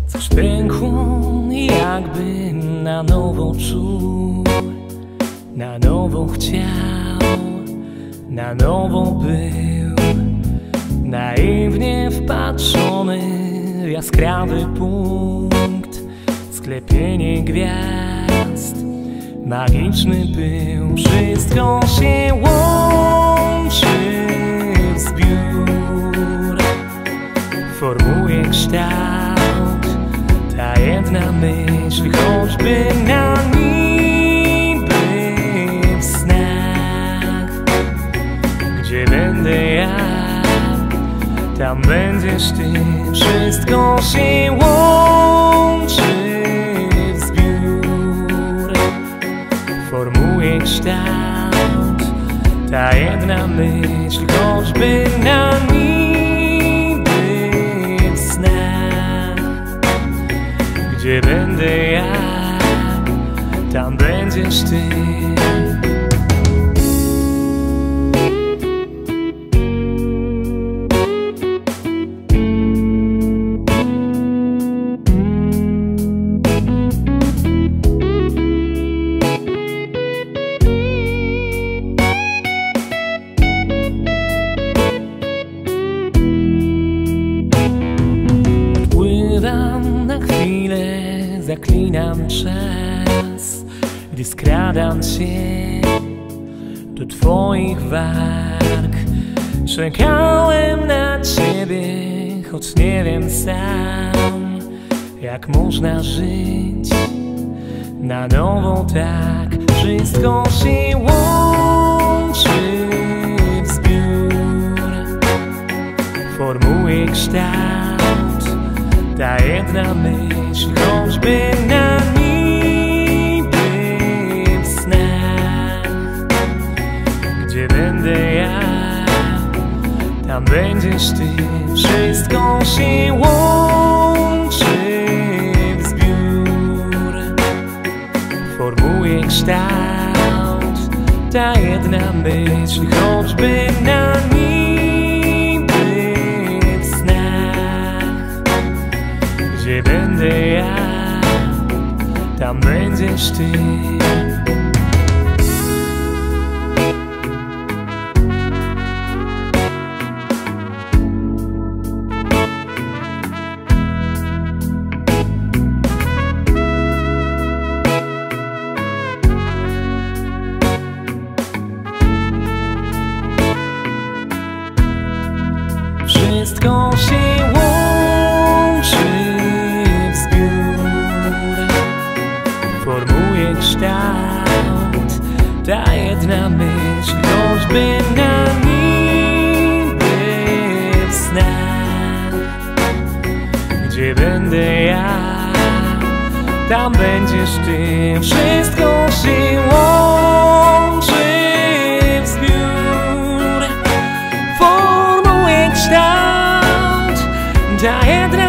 Coś pękło i jakby na nowo czuł, na nowo chciał, na nowo był. Naiwnie wpatrzony w jaskrawy punkt, sklepienie gwiazd, magiczny był. Wszystko się łączy w zbiór, formuje kształt ta jedna myśl, choćby na niby w snach. Gdzie będę ja, tam będziesz ty. Wszystko się łączy w zbiór, formuje kształt ta jedna myśl, choćby na niby w snach. Gdzie będę ja, tam będziesz ty. Na chwilę zaklinam czas, gdy skradam się do twoich warg. Czekałem na ciebie, choć nie wiem sam, jak można żyć na nowo tak. Wszystko się łączy w zbiór, formuje kształt ta jedna myśl, choćby na niby w snach. Gdzie będę ja, tam będziesz ty. Wszystko się łączy w zbiór, formuje kształt ta jedna myśl, choćby na niby w snach. Gdzie będę ja, tam będziesz ty. Wszystko się łączy w zbiór, formuje kształt ta jedna myśl, choćby na niby w snach. Gdzie będę ja, tam będziesz ty. Wszystko się łączy w zbiór, formuje kształt ta jedna